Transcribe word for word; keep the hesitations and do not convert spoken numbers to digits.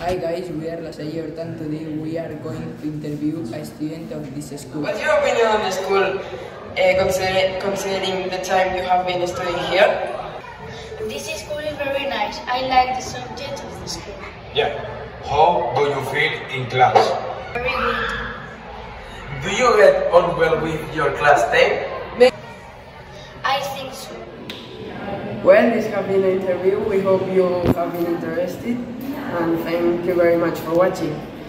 Hi guys, we are Lasai Hortan. Today we are going to interview a student of this school. What's your opinion on the school, uh, consider considering the time you have been studying here? This school is very nice. I like the subject of the school. Yeah. How do you feel in class? Very good. Do you get on well with your classmate? I think so. Well, this has been an interview. We hope you have been interested, and thank you very much for watching.